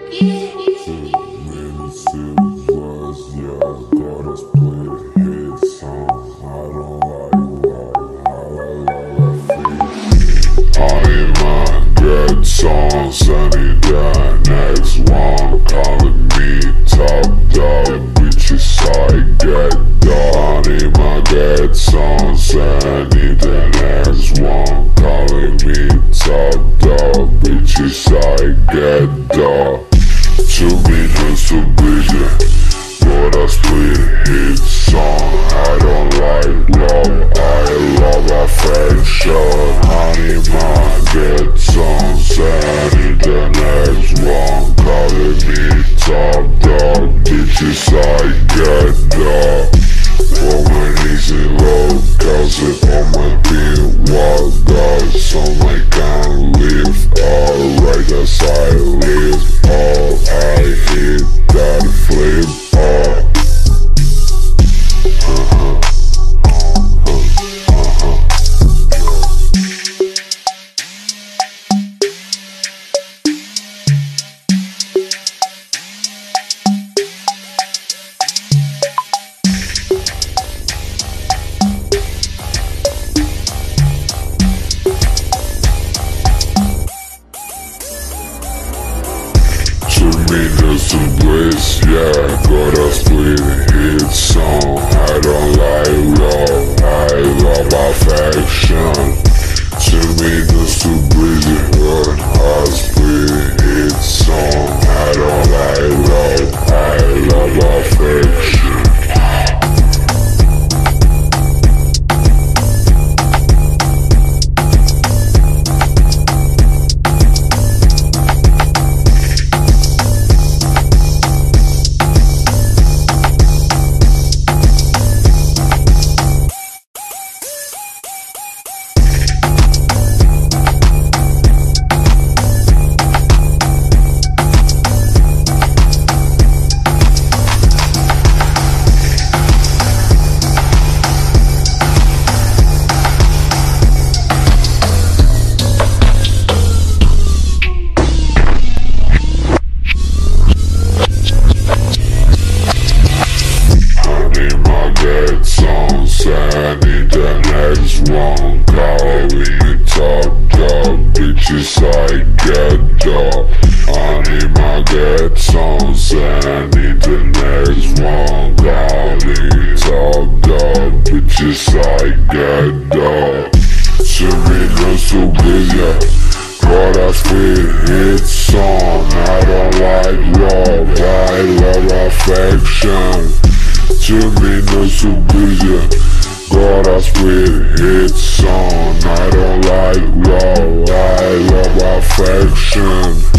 Songs, I need the next one. Calling me top dog, bitches I get dog. I need my get songs, I need the next one. Calling me top dog, bitches I get dog. 2 minutes to busy, but I split hit song. I don't like love, I love affection. I need my get songs, I need the next one. Calling me top dog, bitches I get dog. For my easy love, cause it on my beat. Wild God, so I can't live. Alright as I live, I hit that flip. Minutes to bliss, yeah, got a split hit song. I don't like love, I love affection. 2 minutes to breathe, but I split hit song. I don't like love, I love affection. I need the next one. Call me top dog, bitches I get dog. I need my get songs, I need the next one. Call me top dog, bitches I get dog. 2 minutes to busy, but I spit hit song. I don't like love, I love affection. 2 minutes to busy, got a split hit song. I don't like love, I love affection.